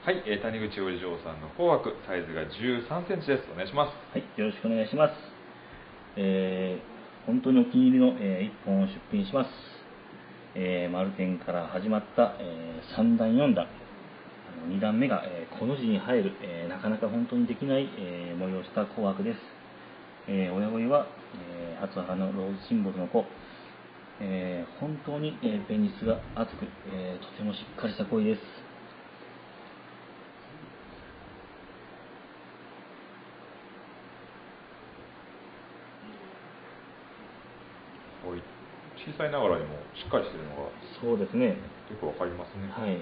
はい、谷口お嬢さんの紅白、サイズが13センチです。お願いします。 はい、よろしくお願いします。本当にお気に入りの、1本を出品します。丸天から始まった、3段4段、2段目が、この字に入る、なかなか本当にできない、催した紅白です。親声は、初母のローズシンボルの子、本当に、ペニスが厚く、とてもしっかりした声です。 はい、小さいながらにもしっかりしているのがそうですね。 よくわかりますね。 はい。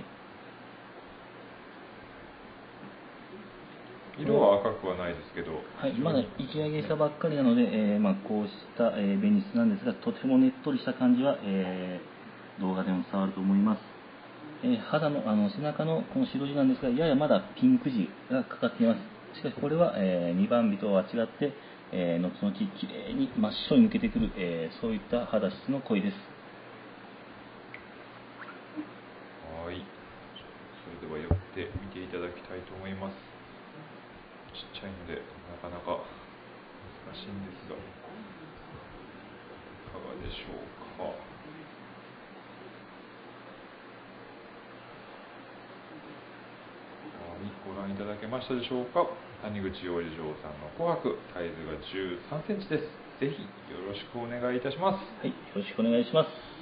色は赤くはないですけど、 はい、まだ生き上げしたばっかりなので、こうした、ベニスなんですが、とてもねっとりした感じは、動画でも伝わると思います。肌の、背中のこの白地なんですが、ややまだピンク地がかかっています。しかしこれは、2番日とは違って、後々きれいに真っ白に抜けてくる、そういった肌質の濃いです。 はい、それでは寄って見ていただきたいと思います。ちっちゃいのでなかなか難しいんですが、いかがでしょうか。ご覧いただけましたでしょうか。谷口お嬢さんの紅白、サイズが13センチです。ぜひよろしくお願いいたします。 はい、よろしくお願いします。